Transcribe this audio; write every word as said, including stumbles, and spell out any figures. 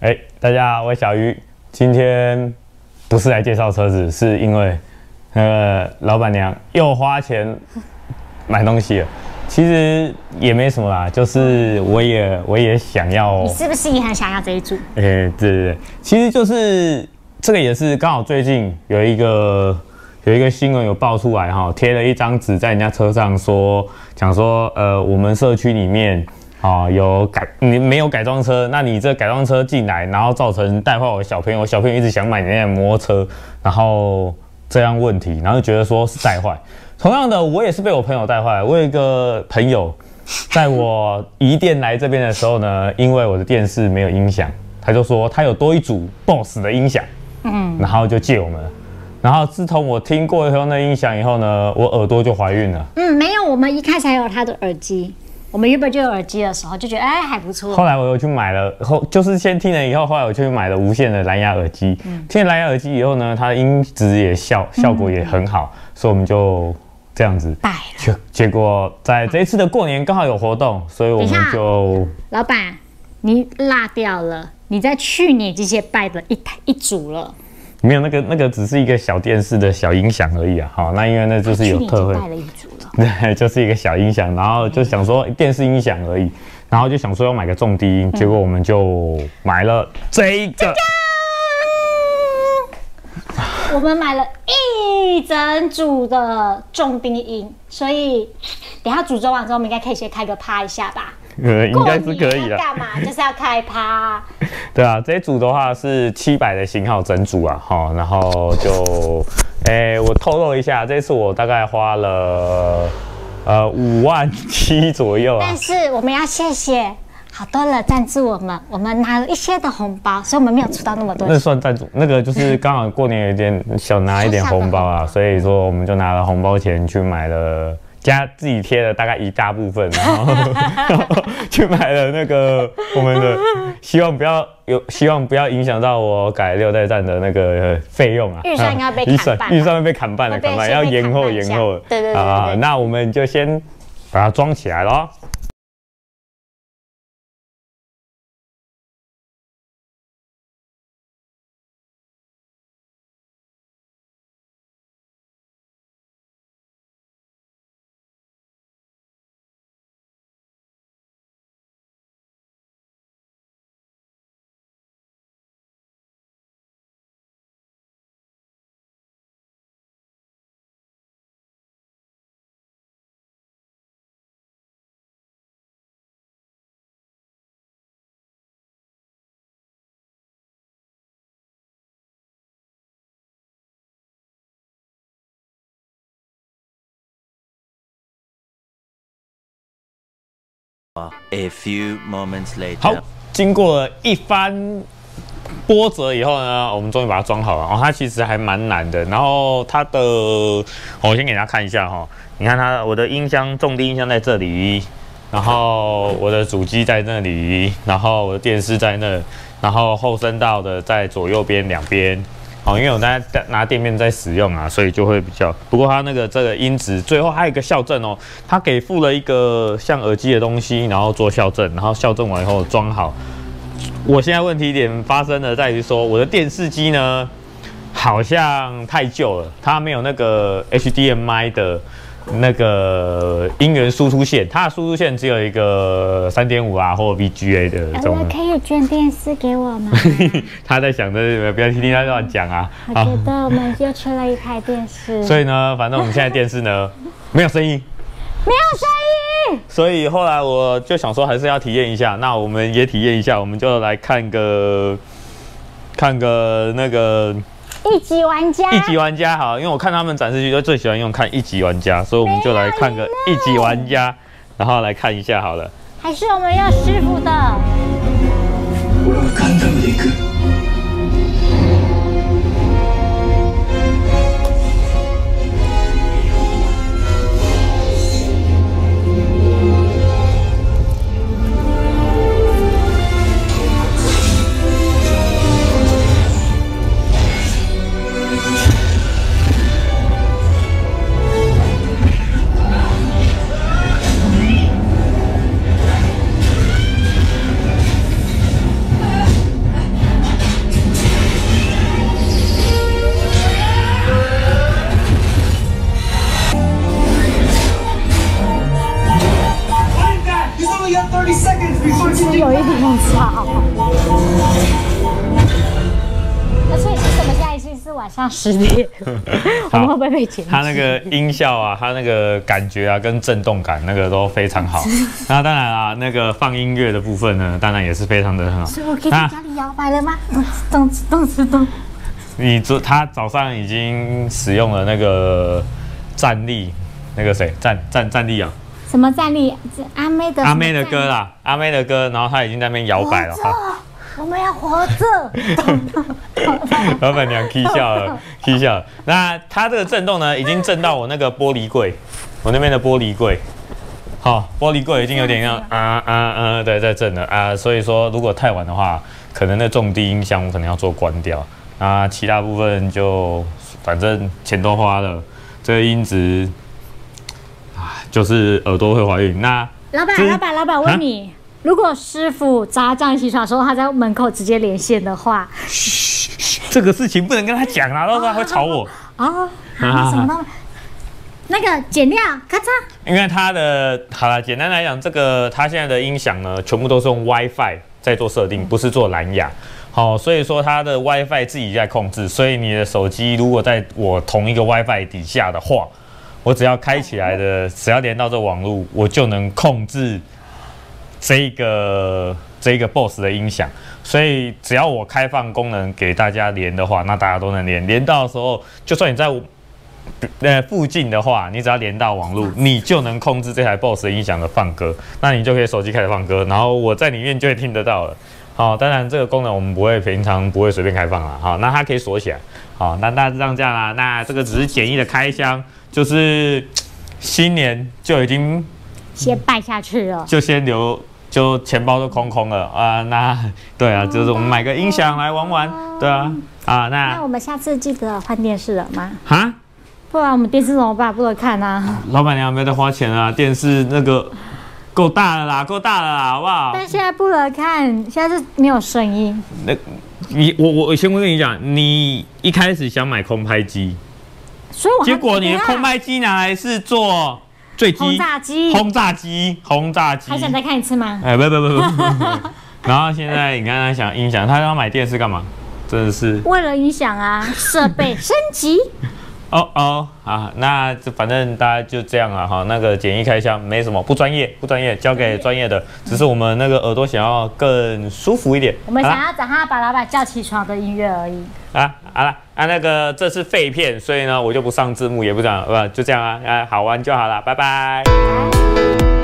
哎，大家好，我是小鱼。今天不是来介绍车子，是因为那个老板娘又花钱买东西了。其实也没什么啦，就是我也我也想要。 你是不是也很想要这一组？ 哎，对对对，其实就是这个也是刚好最近有一个有一个新闻有爆出来哈，贴了一张纸在人家车上说，讲说呃我们社区里面。哦，有改你没有改装车，那你这改装车进来，然后造成带坏我的小朋友，小朋友一直想买你那摩托车，然后这样问题，然后觉得说是带坏。同样的，我也是被我朋友带坏。我有一个朋友，在我移电来这边的时候呢，因为我的电视没有音响，他就说他有多一组 B O S S 的音响，嗯，然后就借我们了。然后自从我听过以后那音响以后呢，我耳朵就怀孕了。 嗯，没有，我们一开始还有他的耳机。我们原本就有耳机的时候，就觉得哎还不错。后来我又去买了，后就是先听了以后，后来我去买了无线的蓝牙耳机。嗯、听了蓝牙耳机以后呢，它的音质也效效果也很好，嗯、所以我们就这样子。 拜了。 结结果在这一次的过年刚好有活动，所以我们就。 老板，你落掉了，你在去年这些拜的一台一组了。 没有，那个那个只是一个小电视的小音响而已啊。好，那因为那就是有特惠。 拜了一组了。 对，就是一个小音响，然后就想说电视音响而已，然后就想说要买个重低音，嗯、结果我们就买了这一个。 我们买了一整组的重低音，所以等下煮粥完之后，我们应该可以先开个趴一下吧。 呃，应该是可以的。 干嘛？就是要开趴。 对啊，这一组的话是七百的型号整组啊，哈，然后就，哎、欸，我透露一下，这次我大概花了呃五万七左右啊。 但是我们要谢谢好多人赞助我们，我们拿了一些的红包，所以我们没有出到那么多。 那算赞助，那个就是刚好过年有点小拿一点红包啊，所以说我们就拿了红包钱去买了。加自己贴了大概一大部分，然后, 然后去买了那个我们的，希望不要有，希望不要影响到我改六代站的那个费用啊。 预算应该被砍半， 预算会被砍半了，砍半要延后延后。 对对对啊， 那我们就先把它装起来咯。 A few moments later. 好，经过了一番波折以后呢，我们终于把它装好了。哦，它其实还蛮难的。然后它的，我先给大家看一下哈、哦。你看它，我的音箱重低音箱在这里，然后我的主机在那里，然后我的电视在那，然后后声道的在左右边两边。哦，因为我在拿店面在使用啊，所以就会比较。不过它那个这个音质，最后还有一个校正哦，它给附了一个像耳机的东西，然后做校正，然后校正完以后装好。我现在问题点发生的在于说，我的电视机呢好像太旧了，它没有那个 H D M I 的那个音源输出线，它的输出线只有一个 三点五 啊或 V G A 的这种。 可以捐电视给我吗？ 他在想着不要听听他乱讲啊。 我觉得我们又缺了一台电视。 所以呢，反正我们现在电视呢没有声音， 没有声音。 所以后来我就想说，还是要体验一下。那我们也体验一下，我们就来看个看个那个。 一级玩家， 一级玩家好，因为我看他们展示区都最喜欢用看一级玩家，所以我们就来看个一级玩家，然後来看一下好了。 还是我们要师傅的。 俺はガンダムで行く。 thirty seconds before 是 you 有一点吵。而且是什么下一期是晚上十点，我们会不会被剪辑？ 它那个音效啊，它那个感觉啊，跟震动感那个都非常好。那当然啦，那个放音乐的部分呢，当然也是非常的很好。 所以我可以在家里摇摆了吗？动次动次动。 你昨他早上已经使用了那个站立，那个谁站站站立啊？ 什么站立？阿妹的阿妹的歌啦，阿妹的歌，然后他已经在那边摇摆了。 我们要活着。 老板娘 k 笑了 k 笑了。那它这个震动呢，已经震到我那个玻璃柜，我那边的玻璃柜。好，玻璃柜已经有点像啊啊啊，对，在震了啊。所以说，如果太晚的话，可能那重低音箱我可能要做关掉。啊，其他部分就反正钱都花了，这个音质啊，就是耳朵会怀孕。那老板，老板，老板，问你。如果师傅早上叫你起床的时候，他在门口直接连线的话， 嘘，这个事情不能跟他讲啊，到时候他会吵我。 哦，好，什么东西？那个剪掉，咔嚓。 因为它的好了，简单来讲，这个它现在的音响呢，全部都是用 WiFi 在做设定，不是做蓝牙。好，所以说它的 WiFi 自己在控制，所以你的手机如果在我同一个 WiFi 底下的话，我只要开起来的，只要连到这网络，我就能控制。这个这个 B O S S 的音响，所以只要我开放功能给大家连的话，那大家都能连。连到的时候，就算你在呃附近的话，你只要连到网络，你就能控制这台 B O S S 的音响的放歌，那你就可以手机开始放歌，然后我在里面就会听得到了。好，当然这个功能我们不会平常不会随便开放啦。好，那它可以锁起来。好，那大致上这样啦。那这个只是简易的开箱，就是新年就已经先拜下去了， 就先留。就钱包都空空了啊、呃，那对啊，就是我们买个音响来玩玩，对啊，啊那那我们下次记得换电视了吗？ 哈， 不然我们电视怎么办？不能看啊。 老板娘没有在花钱啊，电视那个够大了啦，够大了啦，好不好？ 但现在不能看，现在是没有声音。 那你我我先跟你讲，你一开始想买空拍机， 所以我结果你的空拍机拿来是做。坠机、 轰炸机、 轰炸机、轰炸机， 还想再看一次吗？ 哎，不不不不不。然后现在你刚才想音响，他要买电视干嘛？真的是为了音响啊，设备升级。 哦哦啊，那这反正大家就这样啊哈。那个简易开箱没什么，不专业，不专业，交给专业的。只是我们那个耳朵想要更舒服一点。 我们想要早上把老板叫起床的音乐而已。 啊，好了啊，那个这是废片，所以呢我就不上字幕，也不讲，不就这样啊，啊，好玩就好了，拜拜。